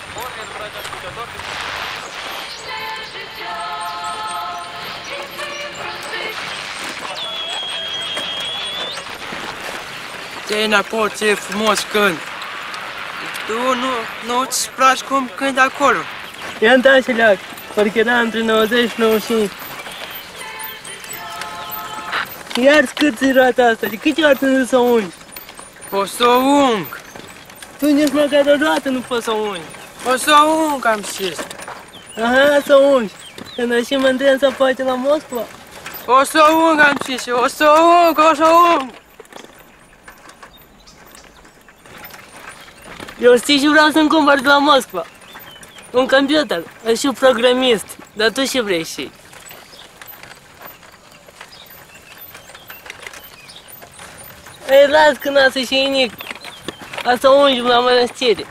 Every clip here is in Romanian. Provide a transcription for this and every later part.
Te înapoi, ce frumos cânt. Tu nu-ți place cum cânt acolo. I-am dat și leac, parcă era între 90 și 95. Iar scârți roata asta, de câte ori trebuie să o ungi? O să o ung. Tu nici măcar o roată nu poți să o ungi. O să o ung, am zis. Aha, să o ungi. Când și mă îndream să poate la Moscova. O să o ung, am zis. O să o ung, o să o ung. Eu știi și vreau să-mi cumpăr de la Moscova un computer, și programist, dar tu și vrei și. Ei, las că n-a să și inic. Asta ungi la mănăstire.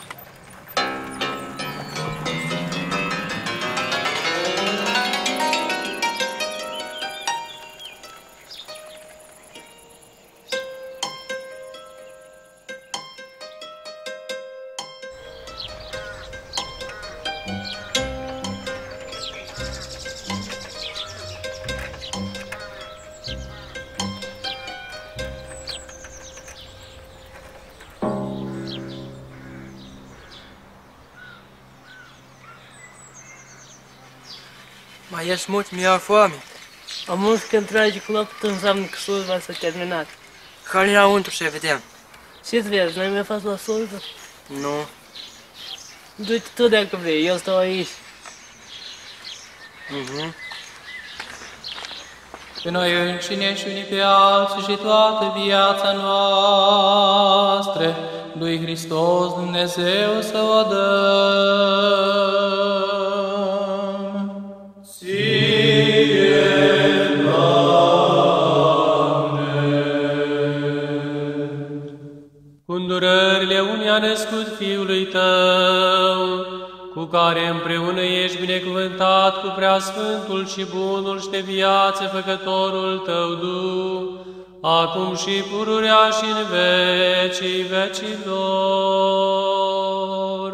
Mai ești mult, mi-e foame. Am mulți că tragi cu lăptul înseamnă că slujba s-a terminat. Hai înăuntru să vedem. Ce-ți vezi? N-ai mai fost la slujbă? Nu. Du-te tu dacă vrei, eu stau aici. Pe noi înșine și unii pe alții și toată viața noastră, lui Hristos Dumnezeu să o dăm. Ție, Doamne! Cu îndurările unui a născut Fiului Tău, cu care împreună ești binecuvântat cu preasfântul și bunul și de viață făcătorul Tău Duh, acum și pururea și în vecii vecilor.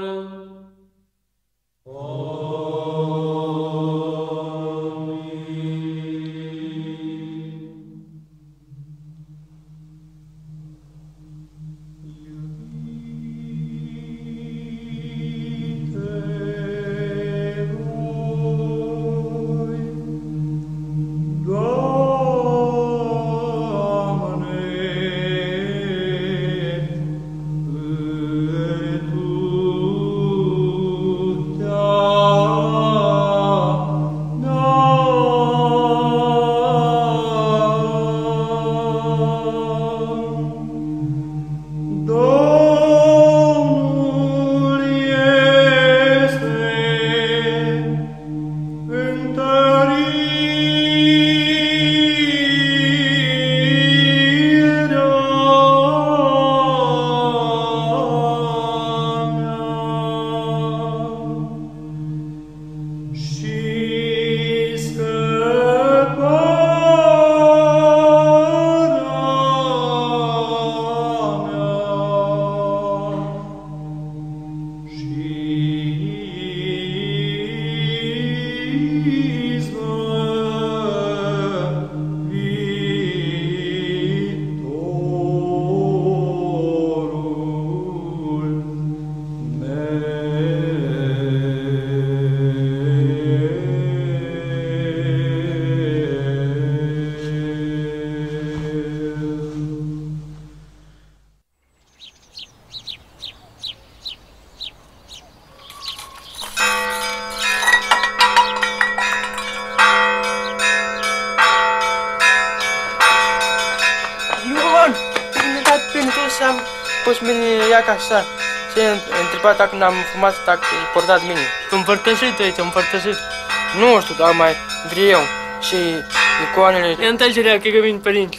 Pus mine ia ca așa. Și întrebat dacă n-am fumat, dacă e portat mine. Tu împărtășit aici, împărtășit. Nu știu, dar mai vrei eu. Și icoanele... Ia-mi tacerea, că vin părinți.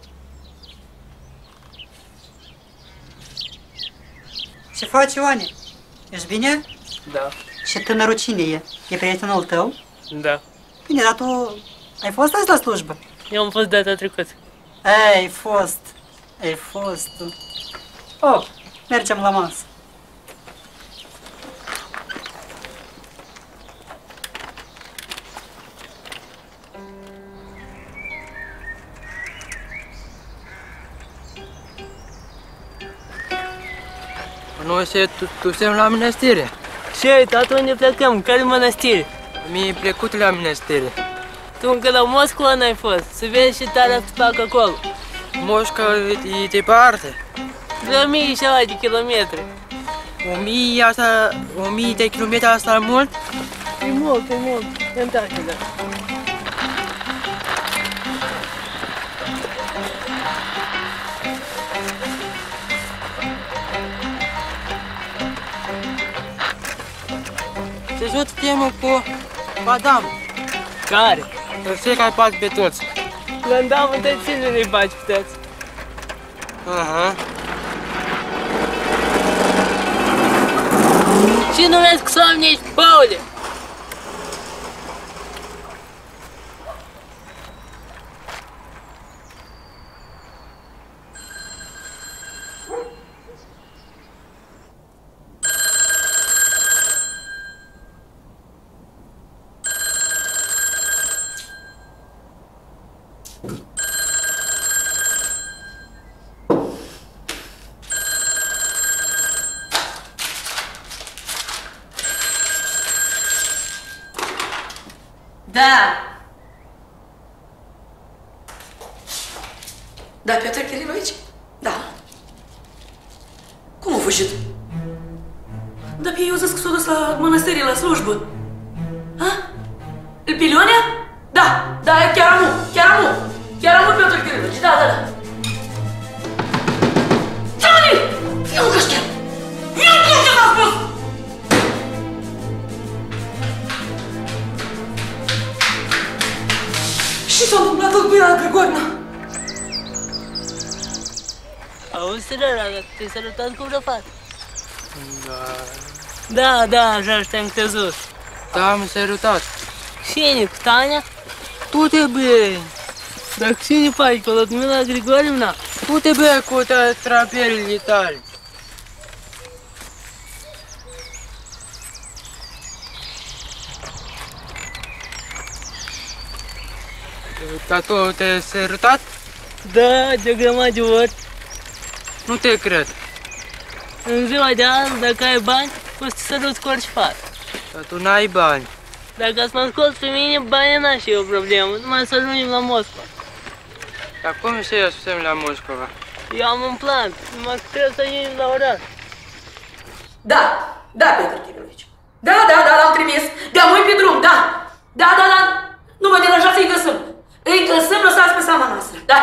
Ce faci, Ioane? Ești bine? Da. Și tânărul cine e? E prietenul tău? Da. Bine, dar tu ai fost azi la slujbă? Eu am fost data trecută. Ai fost. Oh, mergem la masă. Noi se ducem la mănăstire. Ce, tată, unde plecăm? Care mănăstire? Mi-e plăcut la mănăstire. Tu încă la Moscova n-ai fost, să vezi ce tare să fac acolo. Moscova e departe. De 1000 și ceva de kilometri. 1000 de kilometri asta e mult? E mult, e mult. Întoarce, da. Se joc temă cu Adam. Care? Cel care poate pe toți. Când am în toți filmele îi baci pe toți. Aha. Și numesc somni ești, Paule! Da. Da, Piotr Kirilovici? Da. Cum a fugit? Da, pe eu zis că s-a dus la mănăstire, la slujbă. Ha? Pe Leonea? Da, da, chiar amu Piotr Kirilovici, da. Ce-a Fiu în căștea! Fiu în căștea, s-a spus! Ce s-a întâmplat tot cu ea, Grigorina? Auzi, Sărăra, te-ai sărutat cu vreo fată? Da, așa te-am crezut. Da, am sărutat. Cine, cu Tania? Tu te bei. Dar cine faci, cu Ludmila Grigorivna? Tu te bei cu traperile tale. Dar tu te-ai sărutat? Da, de o grămadă de ori. Nu te cred. În ziua de azi, dacă ai bani, poți să te săruți cu orice fată. Dar tu n-ai bani. Dacă ați mă ascult pe mine, banii n-aș fi o problemă, numai să ajungem la Moscova. Dar cum să iasem la Moscova? Eu am un plan, numai că trebuie să ajungem la oraș. Da, Piotr Kirilovici. Da, l-am trimis. De-a mâini pe drum, da. Da. Nu vă deranjați, îi găsim. Lăsați pe seama noastră, da?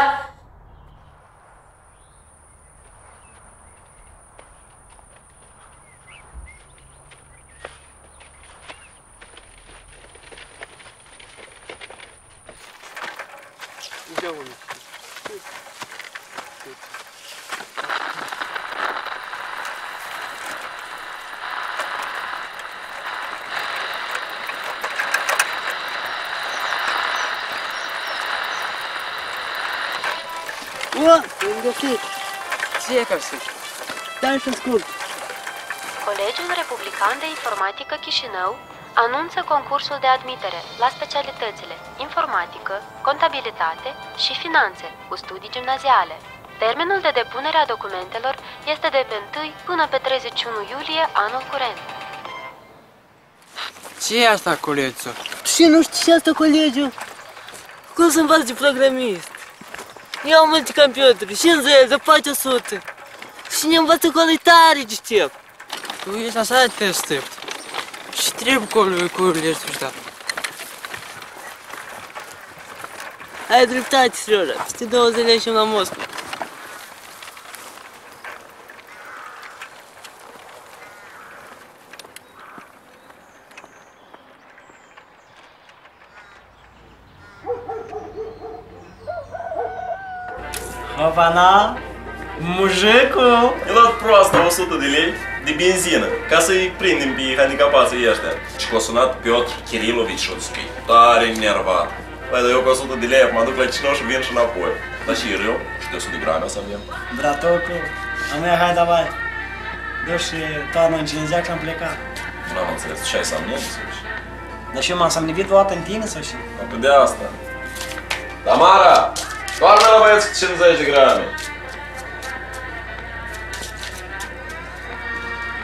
Am găsit. Ce e găsit? Stai să ascult. Colegiul Republican de Informatică Chișinău anunță concursul de admitere la specialitățile informatică, contabilitate și finanțe cu studii gimnaziale. Termenul de depunere a documentelor este de pe 1 până pe 31 iulie anul curent. Ce e asta, colegiul? Și nu știi ce asta, colegiu? Cum să învați de programist? Eu am multe computere, 50, de 400. Și ne învață tare de știu. Tu ești așa de deștept. Și trebuie cururile ăștia. Ai dreptate, Sărăra, peste 2 zile ieșim la Moscova. Опана! Mujicul! E luat proastă 100 de lei de benzină ca să-i prindem pe handicapații ăștia. Și că a sunat Piotr Kirilovici și a zis că e tare enervat. Păi, dar eu cu 100 de lei mă duc la Cino și vin și înapoi. Dar și rău, și de 100 de grame o să avem. Bratocul, a mea, hai, давай. Eu și toamnă în Cinezia și am plecat. Nu am înțeles, și ai samnit sau și? Dar și eu m-am samnivit o dată în tine sau și? Apoi de asta. Tamara! Toarnă la băieți cu 50 de grame.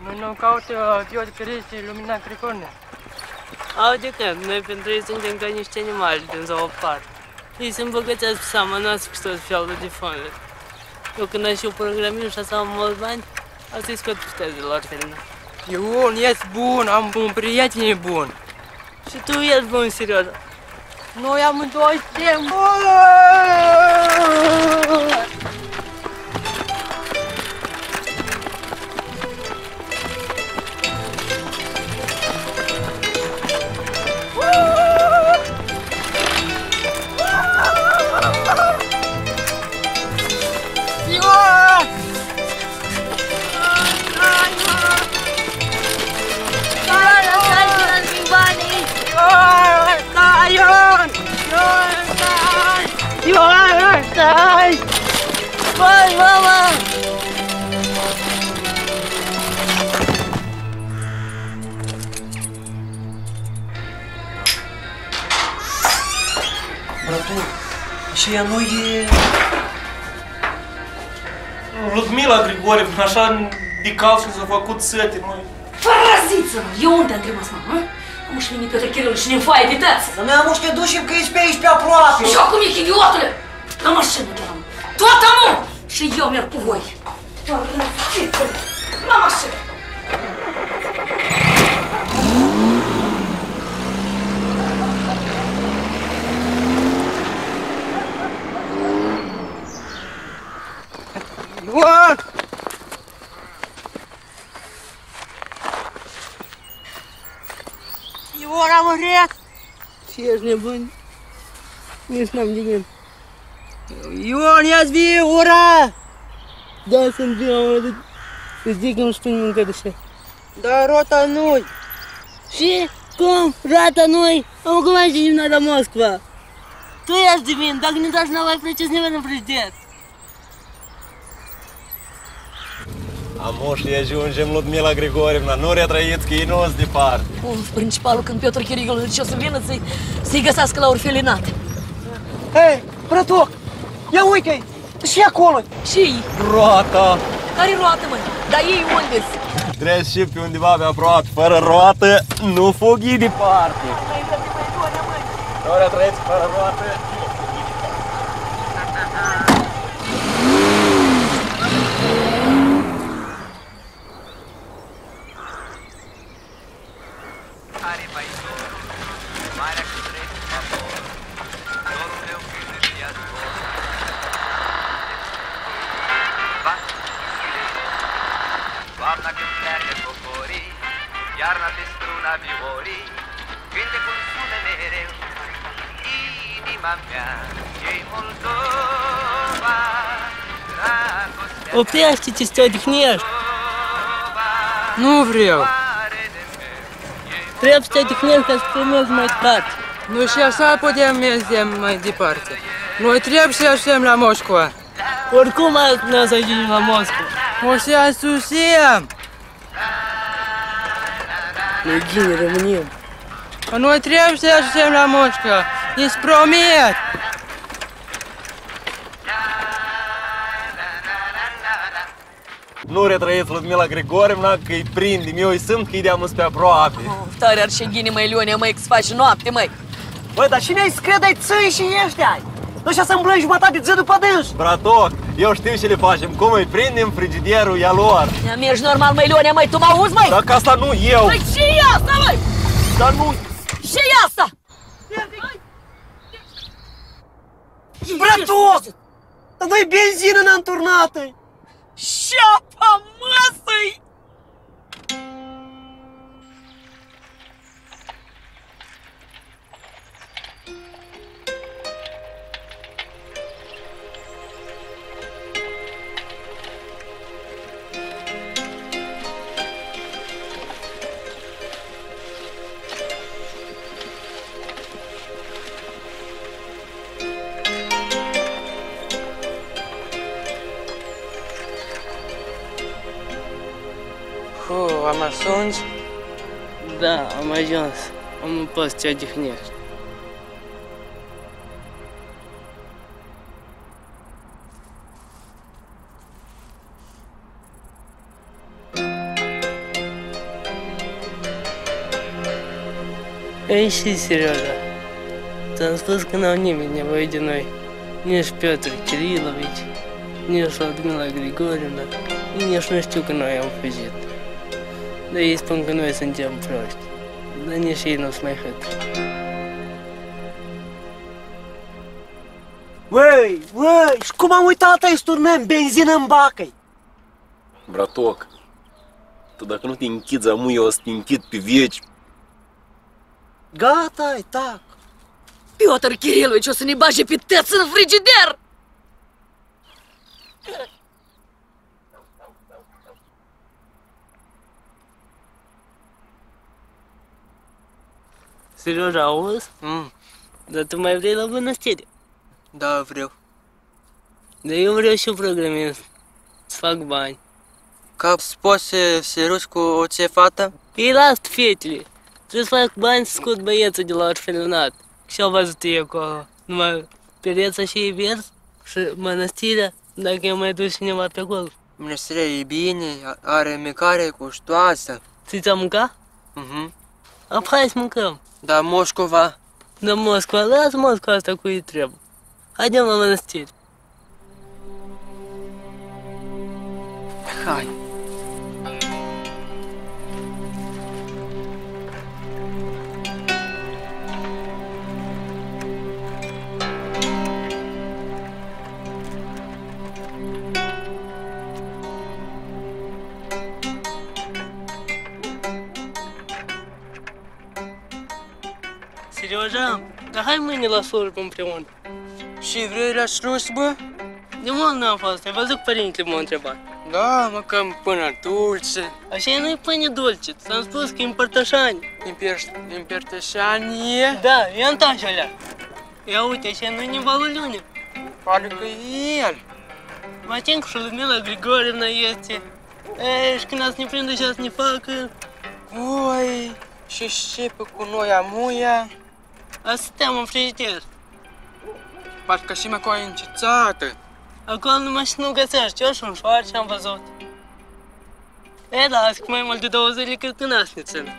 Nu caută Piotr Cărici lumina Cricorne. Aude că noi pentru ei suntem ca niște animale din zoopar. Ei se îmbogățească pe seama noastră cu tot felul de fonuri. Eu când am și eu programist și așa am mulți bani, asta-i scot puteți de la orfelină. Ion, ești bun, am un prieten bun. Și tu ești bun, serios. Noi amândoi suntem. Vai, mama! Bratu, și ea nu e... Ludmila Grigorievna, așa de cald și s-a făcut sete, măi. Paraziță! Eu unde am trimis, mă? Am și venit Piotr Chirilu și ne-mi foaie de tăți! Dar noi am te ducem că ești pe aici, pe aproape! Și acum ești idiotule! La mașină chiar am! Tot amu! Și eu merg cu voi! Paraziță! La mașină! Ion! Ion, am murit! Și ești nebun? Nici n-am de gând. Ion, ia-ți vie, ura! Da, sunt bine, mă, să zic că nu spune încă de așa. Dar rota nu-i. Și? Cum? Rata noi? Am cum ai și noi la Moscova? Tu ești de mine, dacă ne dași înapoi pleci, să ne vedem frigider. Amu, și ajungem, Ludmila Grigorievna, nu retrăiți că ei nu sunt departe. Principalul când Piotr Chirilu zice o să vină să-i găsească la orfelinat. Hei, brătoc, ia uite-i, și acolo. Și ei? Roata! Care roată, măi? Dar ei unde-s? Trebuie și pe undeva pe aproape, fără roată, nu fughi departe. Nu retrăiți fără roată. Toamna când pleacă cocorii, iarna pe struna viorii, cântecul sună mereu, inima mea e-i Moldova, dragostea Oprește-te să te odihnești. Nu vreau. Trebuie să te odihnești ca să primești mai departe. Nu și așa putem merge mai departe. Noi trebuie să ajungem la Moscova. Oricum azi nu să ajungem la Moscova. O să asusiem. Noi gine rămânim. Noi trebuie să ajungem la Moscova. Îți promit. Nu retrăiți, Ludmila Grigorievna, că îi prindem, eu îi simt că îi deam pe aproape. Tare ar și ghine, măi, Leonia, măi, că se face noapte, măi. Băi, dar cine ai scred ai țăi și ăștia? Nu și-a să îmblăi jumătate de zi după dânși. Bratoc, eu știu ce le facem, cum îi prindem frigiderul ea lor. Ia mergi normal, măi, Leonia, măi, tu mă auzi, măi? Dacă asta nu eu. Păi ce e asta, măi? Dar nu... Ce e asta? Bratoc! Dar noi benzină n-am turnată. Șapa măsăi! Am ajuns? Da, am ajuns. Am un post să te odihnești. Ei și Serioja. Ți-am spus că n-au nimeni nevoie de noi. Nici Piotr Kirilovici, nici Ludmila Grigorievna, nici nu știu că noi am fugit. Dar ei spun că noi suntem proști. Dar nici ei nu-s mai hâtri. Uai, și cum am uitat ai sturnăm benzină în bacă-i? Bratoc, tu dacă nu te închizi amu, eu o să te închid pe veci. Gata-i, tac. Piotr Kirilovici o să ne bage pe tăți în frigider! Serioja, auzi? Dar tu mai vrei la mănăstire? Da, vreau. Dar eu vreau și programist. Să fac bani. Ca poți să se ruși cu o fată? Păi las fetele. Trebuie să fac bani să scot băieții de la orfelinat. Și-au văzut ei acolo. Numai pereța și e vers și mănăstirea, dacă eu mai duc cineva pe acolo. Mănăstirea e bine, are mâncare gustoasă. Ți-ți-a mânca? Hai să mâncăm. Da, Moscova. Da, Moscova, lasă Moscova asta cu ei trebuie. Haidem la mănăstire. Hai. Serioja, dar hai mâine la slujbă împreună. Și vrei la slujbă? De mult n-am fost, ai văzut că părintele m-a întrebat. Da, mâncăm până dulce. Așa nu-i pâine dulce, ți-am spus că e împărtășanie. Împărtășanie? Da, ia-mi tași alea. Ia uite, așa nu-i nivelul lunii. Parcă e el. Mă tin că și Ludmila Grigorievna este. Ei, și când ați ne prinde și ați ne facă... Oi, și știpe cu noi amuia. Asta stăm în frigider. Parcă și mai încețată. Acolo numai și nu găsești, eu și un șoarce am văzut. E, da, azi cu mai mult de 2 zile cred că n-ați ne țin.